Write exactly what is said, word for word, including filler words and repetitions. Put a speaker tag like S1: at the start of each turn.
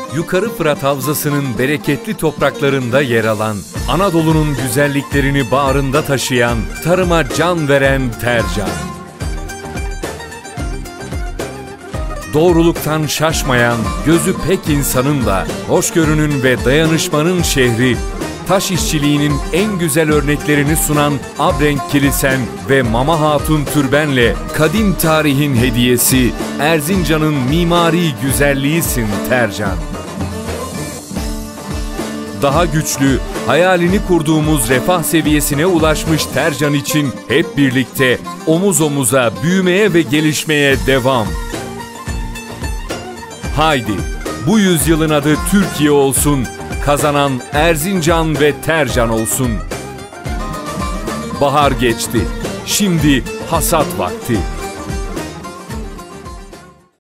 S1: Yukarı Fırat Havzası'nın bereketli topraklarında yer alan, Anadolu'nun güzelliklerini bağrında taşıyan, tarıma can veren Tercan. Doğruluktan şaşmayan, gözü pek insanın da, hoşgörünün ve dayanışmanın şehri, taş işçiliğinin en güzel örneklerini sunan Abrenk Kilisen ve Mama Hatun Türben'le kadim tarihin hediyesi, Erzincan'ın mimari güzelliğisin Tercan. Daha güçlü, hayalini kurduğumuz refah seviyesine ulaşmış Tercan için hep birlikte omuz omuza büyümeye ve gelişmeye devam. Haydi, bu yüzyılın adı Türkiye olsun, kazanan Erzincan ve Tercan olsun. Bahar geçti, şimdi hasat vakti.